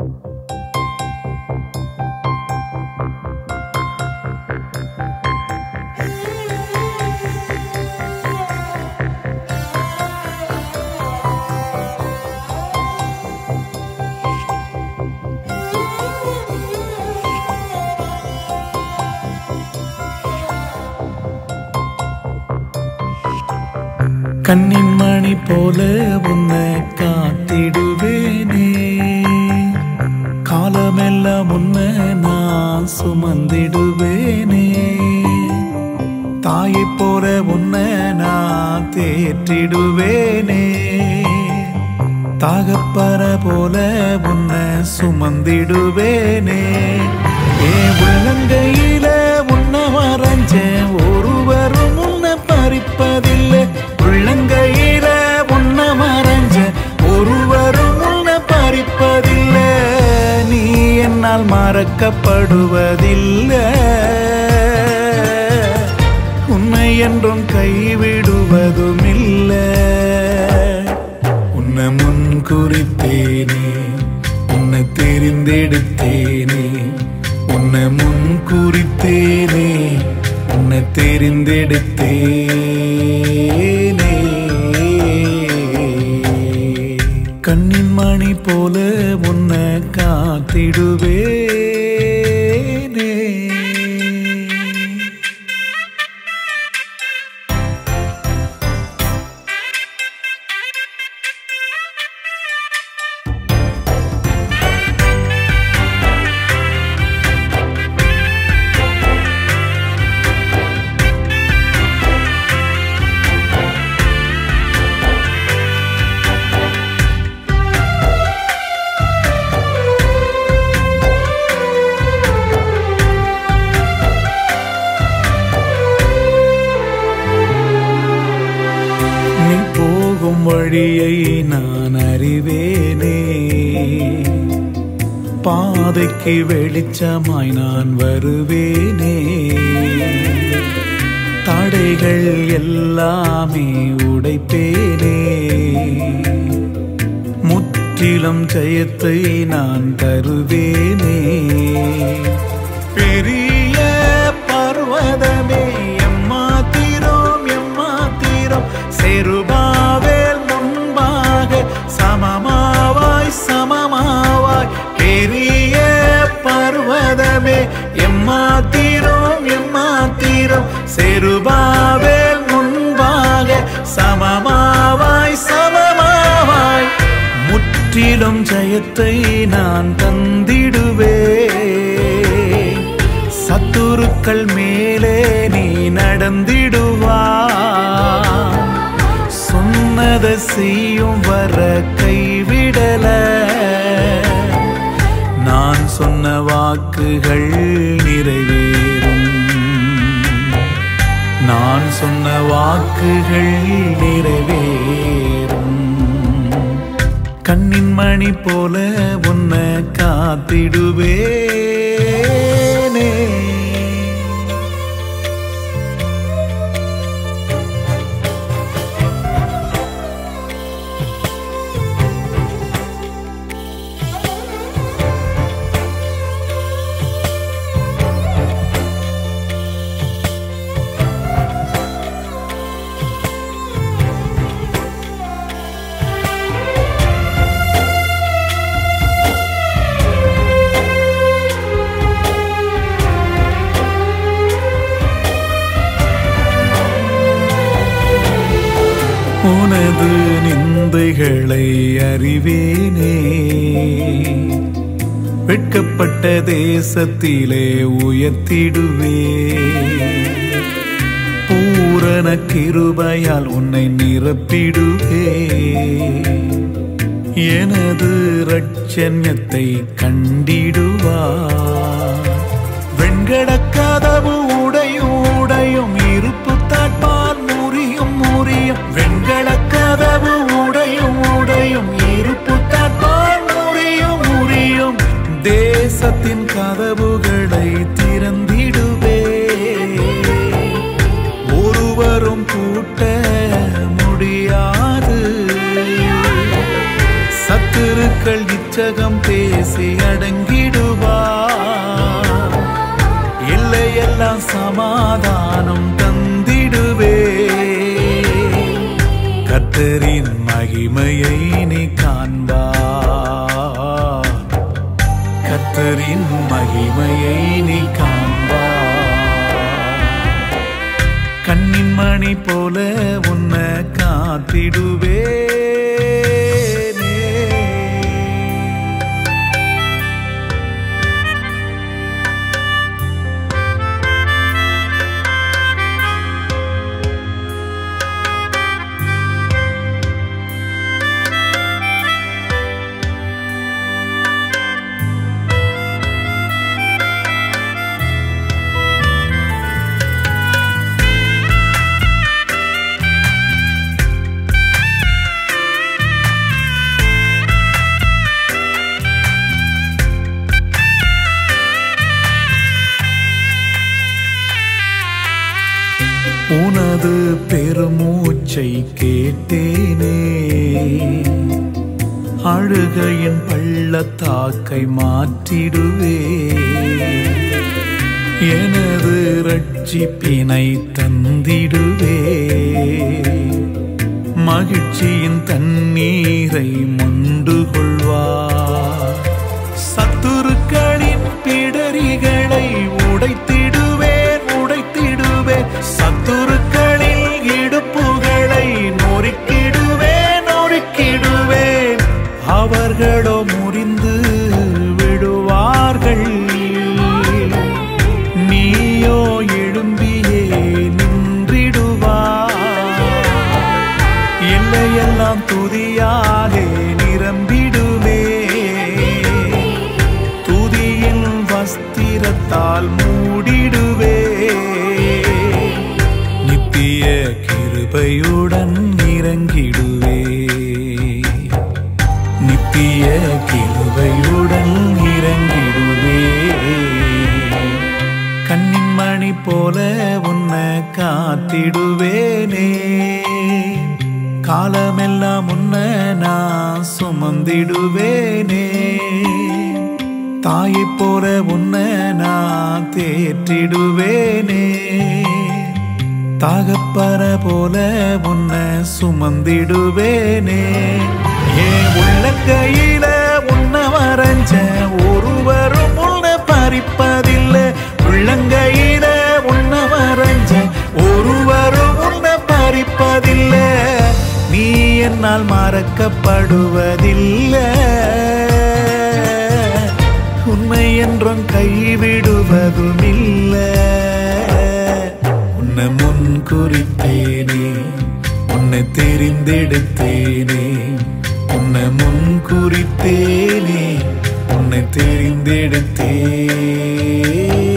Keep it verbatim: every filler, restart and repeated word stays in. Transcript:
கண்ணின் மணி போல உன்னை காத்திடுவேனே, காலமெல்லாம் உன்னை நான் சுமந்திடுவேனே. தாயை போல உன்னை நான் தேற்றிடுவேனே, தாகப்பற போல உன்னை சுமந்திடுவேனே. ஏ உள்ளங்கையில உன்னை வரைஞ்ச ஒருவரும் உன்னை பறிப்பதில்லை, உள்ளங்கையில உன்னை மறைஞ்ச ஒருவரும் உன்னை பறிப்பதில்லை. நீ என்னால் மறக்கப்படுவதில்லை, உன்னை என்றும் கைவிடுவதும் இல்லை. உன்னை முன் குறித்தேனே, உன்னை தெரிந்தெடுத்தேனே, உன்னை முன் குறித்தேனே, உன்னை தெரிந்தெடுத்தேனே. கண்ணின் மணி போல உன்னை காத்திடுவேனே. வழியை நான் அறிவேனே, பாதைக்கு வெளிச்சமாய் நான் வருவேனே. தடைகள் எல்லாமே உடைப்பேனே, முற்றிலும் ஜெயத்தை நான் தருவேனே. பெரிய பர்வதமே எம்மாத்திரம் எம்மாத்திரம், செருபாவேல் முன்பாக சமமாவாய் சமமாவாய். பெரிய பர்வதமே எம்மாத்திரம் எம்மாத்திரம், செருபாவேல் முன்பாக சமமாவாய் சமமாவாய். முற்றிலும் ஜெயத்தை நான் தந்திடுவேன், சத்துருக்கள் மேலே நீ நடந்திடுவாய். சொன்னதை செய்யும் வர கைவிடல, நான் சொன்ன வாக்குகள் நிறைவேறும், நான் சொன்ன வாக்குகள் நிறைவேறும். கண்ணின் மணி போல உன்னை காத்திடுவேனே. உனது நிந்தைகளை அறிவேனே, வெட்கப்பட்ட தேசத்திலே உயர்த்திடுவே. பூரண கிருபையால் உன்னை நிரப்பிடுவே, எனது இரட்சண்யத்தை கண்டிடுவார். வெண்கடக் கதவு உடையும் உடையும், இருப்பு தாட்பால் முறியும் முறியும். வெண்கடக் கதவு உடையும் உடையும், இருப்பு தாட்பால் முறியும் முறியும். தேசத்தின் கதவுகளை திறந்திடுவே, ஒருவரும் பூட்ட முடியாது. சத்துருக்கள் இச்சகம் பே பேசி அடங்கிடுவார். எல்லையெல்லாம் சமாதானம் தந்திடுவே. கர்த்தரின் மகிமையை நீ காண்பார். கர்த்தரின் மகிமையை நீ காண்பார். கண்ணின் மணி போல உன்னை காத்திடுவே. உனது பெருமூச்சை கேட்டேனே. அழுகையின் பள்ளத்தாக்கை மாற்றிடுவே. எனது ரட்சிப்பினை தந்திடுவே. மகிழ்ச்சியின் தண்ணீரை மொண்டு கொள்வார். சத்துருக்களின் பிடரிகளை உடைத்திடுவேன் உடைத்திடுவேன். சத்துருக்களில் இடுப்புகளை நொறுக்கிடுவேன் நொறுக்கிடுவேன். அவர்களோ முறிந்து விடுவார்கள். நீயோ எழும்பியே நின்றிடுவார். எல்லையெல்லாம் துதியாலே நிரம்பிடுமே. துதியின் வஸ்திரத்தால் மூடிடுவே. நித்திய கிருபையுடன் இறங்கிடுவே. நித்திய கிருபையுடன் இறங்கிடுவே. கண்ணின் மணி போல உன்னை காத்திடுவேனே. காலமெல்லாம் உன்னை நான் சுமந்திடுவேனே. தாயை போல உன்னை நான் தேற்றிடுவேனே. தகப்பன போல உன்னை சுமந்திடுவேனே. ஏன் உள்ளங்கையில உன்னை வரைஞ்ச ஒருவரும் உன்னை பறிப்பதில்லை. உள்ளங்கையில உன்னை வரைஞ்ச ஒருவரும் உன்னை பறிப்பதில்லை. நீ என்னால் மறக்கப்படுவதில்லை. உன்னை என்றும் கைவிடுவதுமில்லை. உன்னை முன் குறித்தேனே. உன்னை தெரிந்தெடுத்தேனே. உன்னை முன் குறித்தேனே. உன்னை தெரிந்தெடுத்தேன்.